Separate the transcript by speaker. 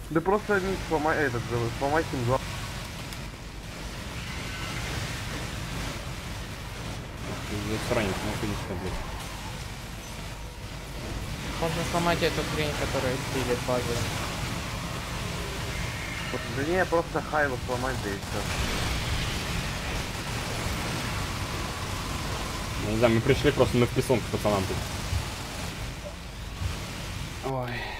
Speaker 1: Да просто не сломай этот, сломайте им два.
Speaker 2: Засранец, нахуй не сказать.
Speaker 3: Можно сломать эту хрень, которая пилит базу.
Speaker 1: Да не, просто хайва сломать, да и все.
Speaker 2: Не знаю, мы пришли просто на вписон к пацанам тут. Ой.